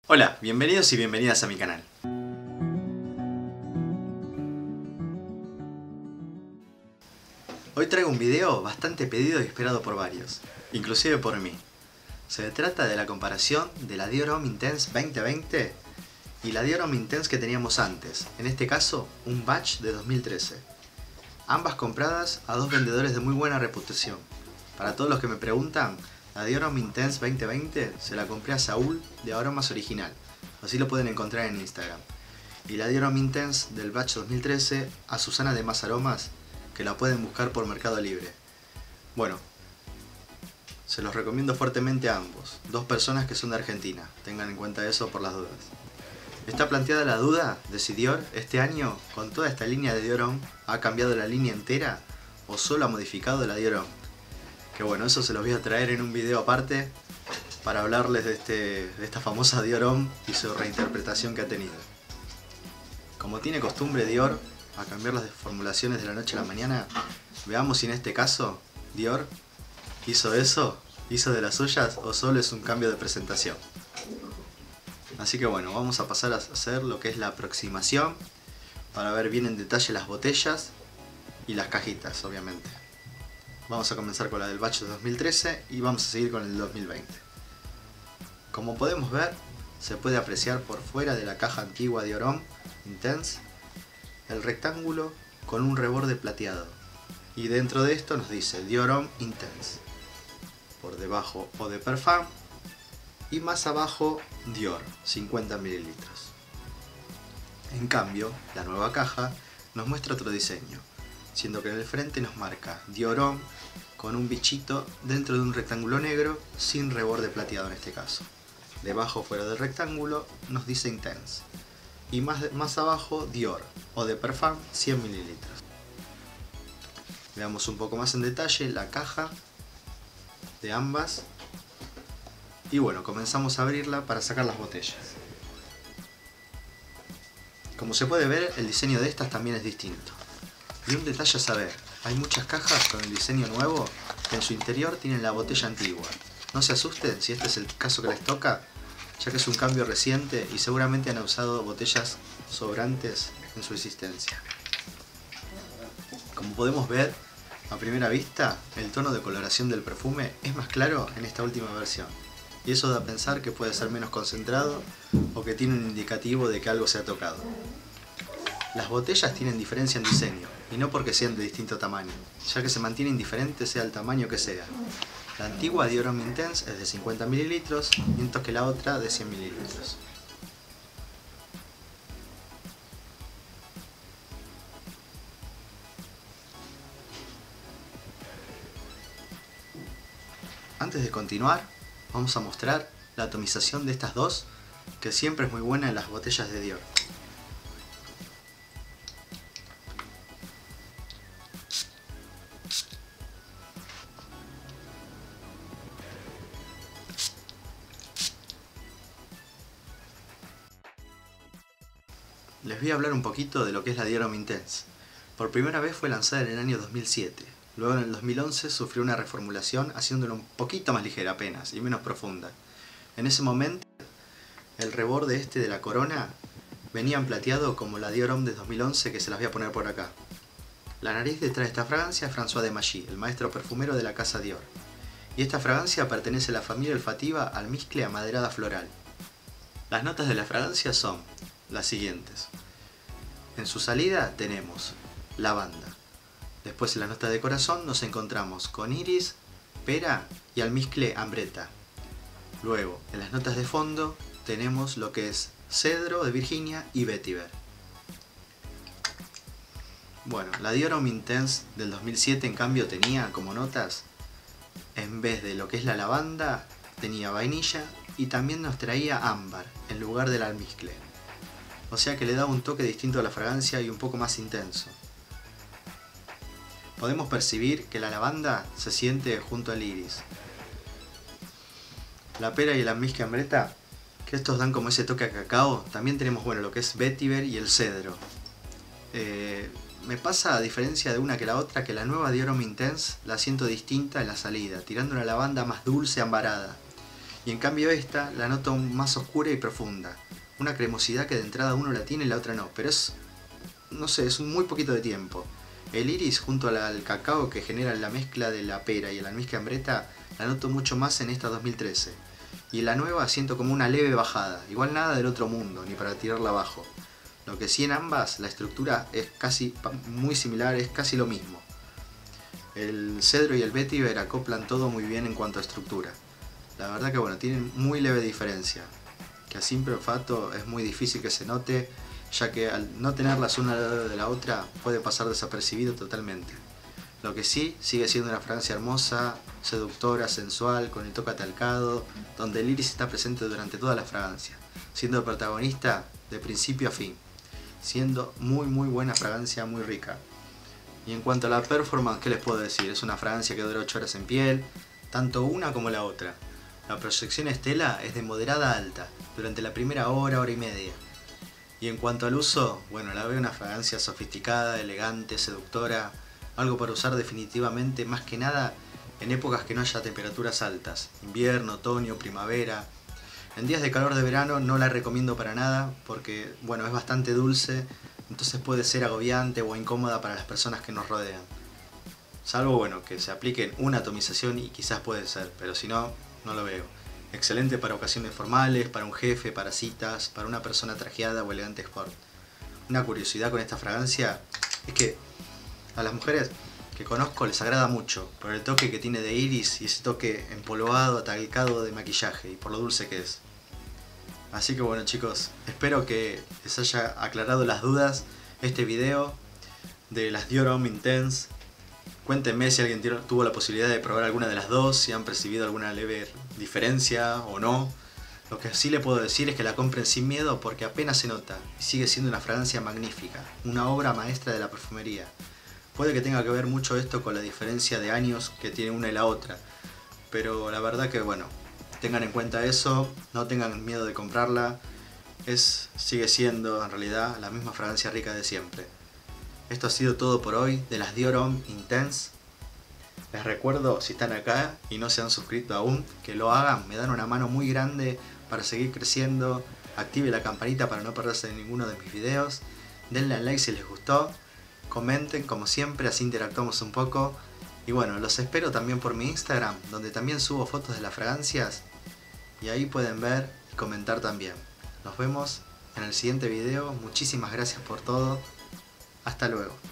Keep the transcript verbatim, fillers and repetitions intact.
Hola, bienvenidos y bienvenidas a mi canal. Hoy traigo un video bastante pedido y esperado por varios, inclusive por mí. Se trata de la comparación de la Dior Homme Intense veinte veinte y la Dior Homme Intense que teníamos antes, en este caso un batch de dos mil trece. Ambas compradas a dos vendedores de muy buena reputación. Para todos los que me preguntan, la Dior Homme Intense veinte veinte se la compré a Saúl de Aromas Original, así lo pueden encontrar en Instagram. Y la Dior Homme Intense del batch dos mil trece a Susana de Más Aromas, que la pueden buscar por Mercado Libre. Bueno, se los recomiendo fuertemente a ambos, dos personas que son de Argentina, tengan en cuenta eso por las dudas. Está planteada la duda de si Dior este año, con toda esta línea de Dior Homme, ha cambiado la línea entera o solo ha modificado la Dior Homme. Que bueno, eso se los voy a traer en un video aparte para hablarles de, este, de esta famosa Dior Homme y su reinterpretación que ha tenido. Como tiene costumbre Dior a cambiar las formulaciones de la noche a la mañana, veamos si en este caso Dior hizo eso, hizo de las suyas o solo es un cambio de presentación. Así que bueno, vamos a pasar a hacer lo que es la aproximación para ver bien en detalle las botellas y las cajitas, obviamente. Vamos a comenzar con la del batch de dos mil trece y vamos a seguir con el dos mil veinte. Como podemos ver, se puede apreciar por fuera de la caja antigua Dior Homme Intense el rectángulo con un reborde plateado. Y dentro de esto nos dice Dior Homme Intense. Por debajo Eau de Parfum y más abajo Dior, cincuenta mililitros. En cambio, la nueva caja nos muestra otro diseño, siendo que en el frente nos marca Dior Homme con un bichito dentro de un rectángulo negro sin reborde plateado en este caso. Debajo, fuera del rectángulo, nos dice Intense. Y más, más abajo Dior Eau de Parfum cien mililitros. Veamos un poco más en detalle la caja de ambas. Y bueno, comenzamos a abrirla para sacar las botellas. Como se puede ver, el diseño de estas también es distinto. Y un detalle a saber, hay muchas cajas con el diseño nuevo que en su interior tienen la botella antigua. No se asusten si este es el caso que les toca, ya que es un cambio reciente y seguramente han usado botellas sobrantes en su existencia. Como podemos ver, a primera vista, el tono de coloración del perfume es más claro en esta última versión. Y eso da a pensar que puede ser menos concentrado o que tiene un indicativo de que algo se ha tocado. Las botellas tienen diferencia en diseño, y no porque sean de distinto tamaño, ya que se mantiene indiferente sea el tamaño que sea. La antigua Dior Homme Intense es de cincuenta mililitros, mientras que la otra de cien mililitros. Antes de continuar, vamos a mostrar la atomización de estas dos, que siempre es muy buena en las botellas de Dior. Les voy a hablar un poquito de lo que es la Dior Homme Intense. Por primera vez fue lanzada en el año dos mil siete. Luego en el dos mil once sufrió una reformulación haciéndola un poquito más ligera apenas y menos profunda. En ese momento el reborde este de la corona venía plateado como la Dior Homme de dos mil once, que se las voy a poner por acá. La nariz detrás de esta fragancia es François de Magy, el maestro perfumero de la casa Dior. Y esta fragancia pertenece a la familia olfativa almizcle amaderada floral. Las notas de la fragancia son las siguientes. En su salida tenemos lavanda. Después en la nota de corazón nos encontramos con iris, pera y almizcle ambreta. Luego en las notas de fondo tenemos lo que es cedro de Virginia y vetiver. Bueno, la Dior Homme Intense del dos mil siete en cambio tenía como notas, en vez de lo que es la lavanda, tenía vainilla y también nos traía ámbar en lugar del almizcle. O sea que le daba un toque distinto a la fragancia y un poco más intenso. Podemos percibir que la lavanda se siente junto al iris. La pera y el almizcle ambreta, que estos dan como ese toque a cacao. También tenemos bueno lo que es vetiver y el cedro. Eh, me pasa a diferencia de una que la otra que la nueva Dior Homme Intense la siento distinta en la salida, tirando una lavanda más dulce, ambarada. Y en cambio esta la noto más oscura y profunda. Una cremosidad que de entrada uno la tiene y la otra no, pero es, no sé, es un muy poquito de tiempo. El iris junto al cacao que genera la mezcla de la pera y el almizcle ambreta la noto mucho más en esta dos mil trece. Y en la nueva siento como una leve bajada, igual nada del otro mundo, ni para tirarla abajo. Lo que sí en ambas, la estructura es casi muy similar, es casi lo mismo. El cedro y el vetiver acoplan todo muy bien en cuanto a estructura. La verdad que bueno, tienen muy leve diferencia, que a simple olfato es muy difícil que se note, ya que al no tenerlas una al lado de la otra puede pasar desapercibido totalmente. Lo que sí, sigue siendo una fragancia hermosa, seductora, sensual, con el toque atalcado, donde el iris está presente durante toda la fragancia, siendo el protagonista de principio a fin, siendo muy muy buena fragancia, muy rica. Y en cuanto a la performance, ¿qué les puedo decir? Es una fragancia que dura ocho horas en piel, tanto una como la otra. La proyección estela es de moderada a alta, durante la primera hora, hora y media. Y en cuanto al uso, bueno, la veo una fragancia sofisticada, elegante, seductora, algo para usar definitivamente, más que nada en épocas que no haya temperaturas altas, invierno, otoño, primavera. En días de calor de verano no la recomiendo para nada porque, bueno, es bastante dulce, entonces puede ser agobiante o incómoda para las personas que nos rodean. Salvo, bueno, que se apliquen una atomización y quizás puede ser, pero si no, no lo veo. Excelente para ocasiones formales, para un jefe, para citas, para una persona trajeada o elegante sport. Una curiosidad con esta fragancia es que a las mujeres que conozco les agrada mucho por el toque que tiene de iris y ese toque empolvado, atalcado de maquillaje y por lo dulce que es. Así que bueno chicos, espero que les haya aclarado las dudas este video de las Dior Homme Intense. Cuéntenme si alguien tuvo la posibilidad de probar alguna de las dos, si han percibido alguna leve diferencia o no. Lo que sí le puedo decir es que la compren sin miedo porque apenas se nota y sigue siendo una fragancia magnífica, una obra maestra de la perfumería. Puede que tenga que ver mucho esto con la diferencia de años que tiene una y la otra, pero la verdad que bueno, tengan en cuenta eso, no tengan miedo de comprarla, es, sigue siendo en realidad la misma fragancia rica de siempre. Esto ha sido todo por hoy de las Dior Homme Intense. Les recuerdo, si están acá y no se han suscrito aún, que lo hagan, me dan una mano muy grande para seguir creciendo. Active la campanita para no perderse de ninguno de mis videos, denle al like si les gustó, comenten como siempre, así interactuamos un poco. Y bueno, los espero también por mi Instagram, donde también subo fotos de las fragancias y ahí pueden ver y comentar también. Nos vemos en el siguiente video, muchísimas gracias por todo, hasta luego.